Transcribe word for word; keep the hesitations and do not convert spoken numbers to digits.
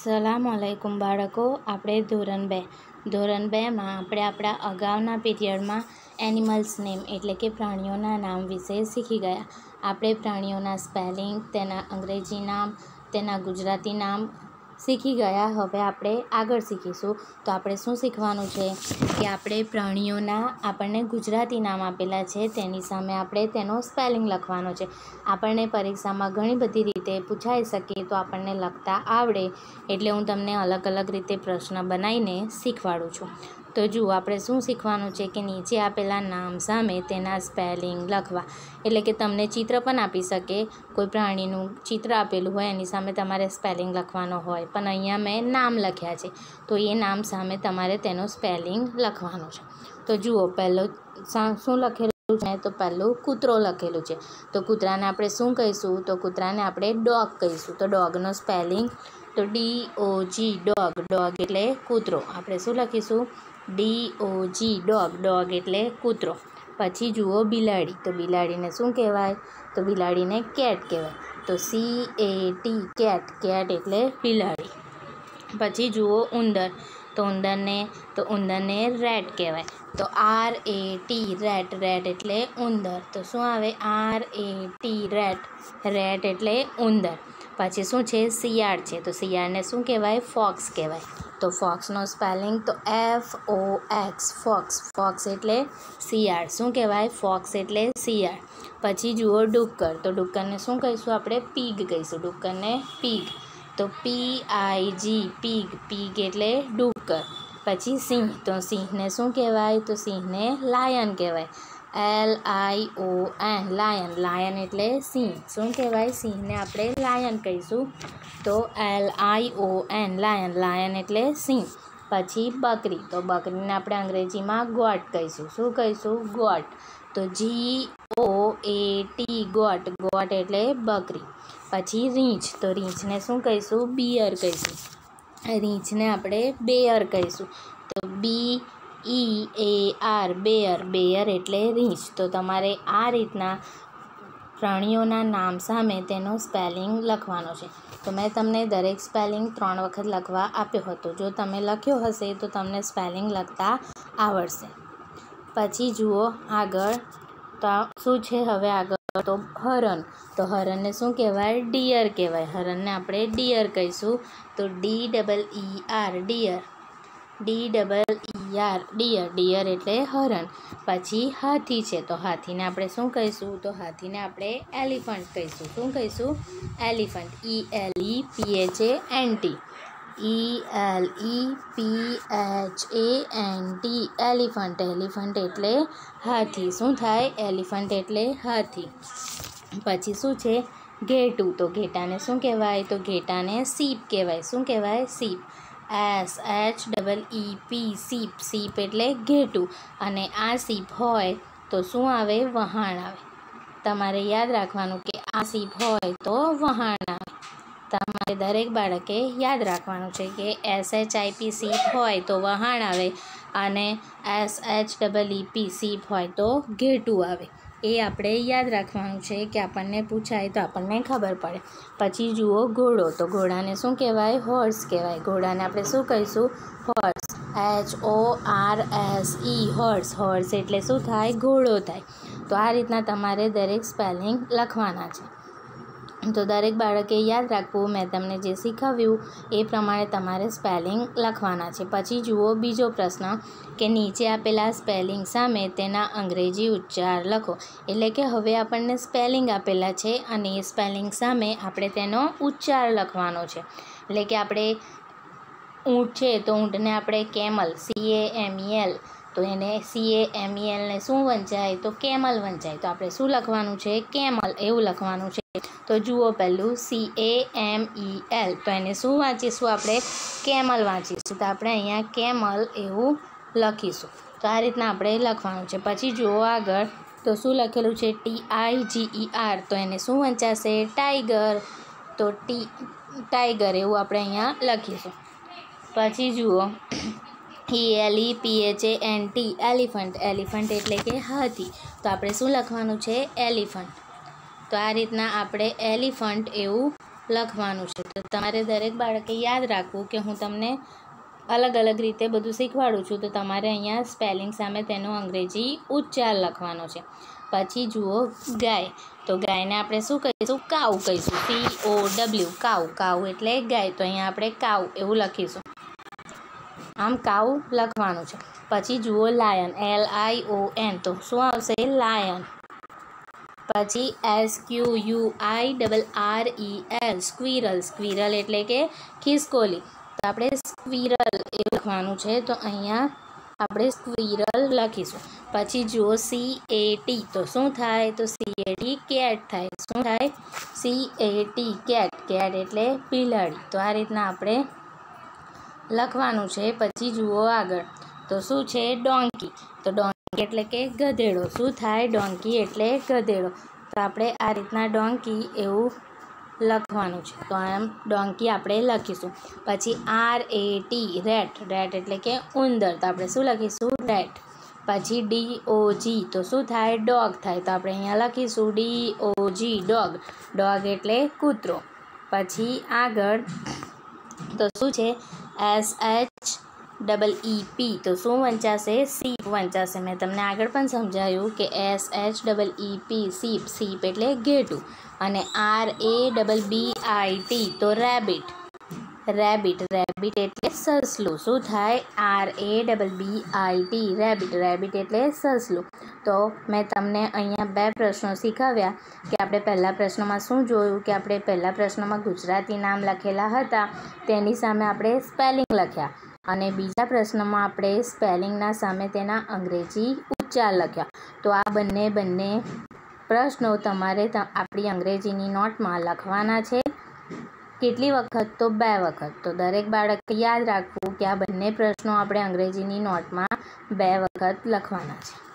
अस्सलामुअलैकुम बाळको। આપણે ધોરણ બે ધોરણ બેમાં આપણે આપણા અગાઉના પીરિયડમાં એનિમલ્સ નેમ એટલે કે પ્રાણીઓના નામ વિશે શીખી ગયા। આપણે પ્રાણીઓના સ્પેલિંગ, તેના અંગ્રેજી નામ, તેના ગુજરાતી નામ શીખી ગયા। હવે આપણે આગળ શીખીશું। તો આપણે શું શીખવાનું છે કે આપણે પ્રાણીઓના આપણને ગુજરાતી નામ આપેલા છે, તેની સામે આપણે તેનો સ્પેલિંગ લખવાનો છે। આપણને પરીક્ષામાં ઘણી બધી રીતે પૂછાઈ શકે તો આપણને લખતા આવડે, એટલે હું તમને અલગ અલગ રીતે પ્રશ્ન બનાવીને શીખવાડું છું। તો જુઓ, આપણે શું શીખવાનું છે કે નીચે આપેલા નામ સામે તેના સ્પેલિંગ લખવા। એટલે કે તમને ચિત્ર પણ આપી શકે, કોઈ પ્રાણીનું ચિત્ર આપેલું હોય એની સામે તમારે સ્પેલિંગ લખવાનો હોય, પણ અહીંયા મેં નામ લખ્યા છે તો એ નામ સામે તમારે તેનો સ્પેલિંગ લખવાનું છે। તો જુઓ, પહેલો શું લખેલું છે? તો પહેલું કૂતરો લખેલું છે। તો કૂતરાને આપણે શું કહીશું? તો કૂતરાને આપણે ડોગ કહીશું। તો ડોગનો સ્પેલિંગ તો D O G dog, dog એટલે કૂતરો। આપણે શું લખીશું? D O G dog, dog એટલે કૂતરો। પછી જુઓ બિલાડી, તો બિલાડીને શું કહેવાય? તો બિલાડીને કેટ કહેવાય। તો C A T cat, cat એટલે બિલાડી। પછી જુઓ ઉંદર, તો ઉંદરને તો ઉંદરને રેટ કહેવાય। તો R A T rat, rat એટલે ઉંદર। તો શું આવે? R A T rat, rat એટલે ઉંદર। પછી શું છે? શિયાળ છે। તો શિયાળને શું કહેવાય? ફોક્સ કહેવાય। તો ફોક્સનો સ્પેલિંગ તો F O X, fox, fox એટલે શિયાળ। શું કહેવાય? ફોક્સ એટલે શિયાળ। પછી જુઓ ડુક્કર, તો ડુક્કરને શું કહીશું? આપણે પીગ કહીશું। ડુક્કરને પીગ, તો પી આઈ જી પીગ, પીગ એટલે ડુક્કર। પછી સિંહ, તો સિંહને શું કહેવાય? તો સિંહને લાયન કહેવાય। L I O N, lion, lion એટલે સિંહ। શું કહેવાય? સિંહને આપણે લાયન કહીશું। તો L I O N, lion, lion એટલે સિંહ। પછી બકરી, તો બકરીને આપણે અંગ્રેજીમાં ગોટ કહીશું। શું કહીશું? ગોટ। તો G O A T goat, goat એટલે બકરી। પછી રીંછ, તો રીંછને શું કહીશું? બિયર કહીશું। રીંછને આપણે બેયર કહીશું। તો B E A R, bear, bear એટલે રીંછ। તો તમારે આ રીતના પ્રાણીઓના નામ સામે તેનો સ્પેલિંગ લખવાનો છે। તો મેં તમને દરેક સ્પેલિંગ ત્રણ વખત લખવા આપ્યો હતો। જો તમે લખ્યો હશે તો તમને સ્પેલિંગ લખતા આવડશે। પછી જુઓ આગળ, તો શું છે હવે આગળ? તો હરણ, તો હરણને શું કહેવાય? ડિયર કહેવાય। હરણને આપણે ડિયર કહીશું। તો D double E R, deer, D double E R, deer, deer એટલે હરણ। પછી હાથી છે, તો હાથીને આપણે શું કહીશું? તો હાથીને આપણે એલિફન્ટ કહીશું। શું કહીશું? Elephant, E L E P H A N T, E L E P H A N T, elephant, elephant એટલે હાથી। શું થાય? એલિફન્ટ એટલે હાથી। પછી શું છે? ઘેટું, તો ઘેટાને શું કહેવાય? તો ઘેટાને સીપ કહેવાય। શું કહેવાય? Sheep, S H double E P, sheep, sheep એટલે ઘેટું। અને આ સીપ હોય તો શું આવે? વહાણ આવે। તમારે યાદ રાખવાનું કે આ સીપ હોય તો વહાણ આવે। તમારે દરેક બાળકે યાદ રાખવાનું છે કે S H I P sheep હોય તો વહાણ આવે, અને S H double E P sheep હોય તો ઘેટું આવે। એ આપણે યાદ રાખવાનું છે કે આપણને પૂછાય તો આપણને ખબર પડે। પછી જુઓ ઘોડો, તો ઘોડાને શું કહેવાય? હોર્સ કહેવાય। ઘોડાને આપણે શું કહીશું? Horse, H O R S E, horse, horse એટલે શું થાય? ઘોડો થાય। તો આ રીતના તમારે દરેક સ્પેલિંગ લખવાના છે। તો દરેક બાળકે યાદ રાખવું, મેં તમને જે શીખવ્યું એ પ્રમાણે તમારે સ્પેલિંગ લખવાના છે। પછી જુઓ બીજો પ્રશ્ન કે નીચે આપેલા સ્પેલિંગ સામે તેના અંગ્રેજી ઉચ્ચાર લખો। એટલે કે હવે આપણને સ્પેલિંગ આપેલા છે અને એ સ્પેલિંગ સામે આપણે તેનો ઉચ્ચાર લખવાનો છે। એટલે કે આપણે ઊંટ છે તો ઊંટને આપણે camel, C A M E L, તો એને સી એ એમ ઈ એલને શું વંચાય? તો કેમલ વંચાય। તો આપણે શું લખવાનું છે? કેમલ, એવું લખવાનું છે। તો જુઓ પહેલું C A M E L, તો એને શું વાંચીશું? આપણે કેમલ વાંચીશું। તો આપણે અહીંયા કેમલ એવું લખીશું। તો આ રીતના આપણે લખવાનું છે। પછી જુઓ આગળ, તો શું લખેલું છે? T I G E R, તો એને શું વંચાશે? ટાઈગર। તો ટી ટાઈગર એવું આપણે અહીંયા લખીશું। પછી જુઓ E L E P H A N T, elephant, elephant એટલે કે હાથી। તો આપણે શું લખવાનું છે? એલિફન્ટ। તો આ રીતના આપણે એલિફન્ટ એવું લખવાનું છે. તો તમારે દરેક બાળકે યાદ રાખવું કે હું તમને અલગ અલગ રીતે બધું શીખવાડું છું, તો તમારે અહીંયા સ્પેલિંગ સામે તેનો અંગ્રેજી ઉચ્ચાર લખવાનો છે. પછી જુઓ ગાય, તો ગાયને આપણે શું કહીશું? કાઉ કહીશું. સી ઓ ડબલ્યુ કાઉ. કાઉ એટલે ગાય, તો અહીંયા આપણે કાઉ એવું લખીશું. આમ કાઉ લખવાનું છે. પછી જુઓ lion, L I O N, તો શું આવશે? લાયન. પછી S Q U I double R E L, squirrel. Squirrel એટલે કે ખિસકોલી, તો આપણે સ્ક્વિરલ એવું લખવાનું છે. તો અહીંયા આપણે સ્ક્વિરલ લખીશું. પછી જુઓ સી એ ટી, તો શું થાય? તો સી એ ટી કેટ થાય. શું થાય? C A T cat. Cat એટલે બિલાડી. તો આ રીતના આપણે લખવાનું છે. પછી જુઓ આગળ, તો શું છે? ડોંકી. તો ડોંકી એટલે કે ગધેડો. શું થાય? ડોંકી એટલે ગધેડો. તો આપણે આ રીતના ડોંકી એવું લખવાનું છે. તો આમ ડોંકી આપણે લખીશું. પછી R A T rat. Rat એટલે કે ઉંદર. તો આપણે શું લખીશું? રેટ. પછી ડી ઓ જી, તો શું થાય? ડોગ થાય. તો આપણે અહીંયા લખીશું D O G dog. Dog એટલે કૂતરો. પછી આગળ તો શું છે? S H double E P, તો શું વંચાશે? સીપ વંચાશે. મેં તમને આગળ પણ સમજાયું કે S H double E P sheep. Sheep એટલે ઘેટું. અને R A double B I T, તો રેબિટ. રેબિટ. રેબિટ એટલે સસલું. શું થાય? R A double B I T rabbit. Rabbit એટલે સસલું. તો મેં તમને અહીંયા બે પ્રશ્નો શીખવ્યા કે આપણે પહેલા પ્રશ્નમાં શું જોયું કે આપણે પહેલા પ્રશ્નમાં ગુજરાતી નામ લખેલા હતા, તેની સામે આપણે સ્પેલિંગ લખ્યા, અને બીજા પ્રશ્નમાં આપણે સ્પેલિંગના સામે તેના અંગ્રેજી ઉચ્ચાર લખ્યા. તો આ બંને બંને પ્રશ્નો તમારે આપણી અંગ્રેજીની નોટમાં લખવાના છે. કેટલી વખત? તો બે વખત. તો દરેક બાળકે યાદ રાખવું કે આ બંને પ્રશ્નો આપણે અંગ્રેજીની નોટમાં બે વખત લખવાના છે.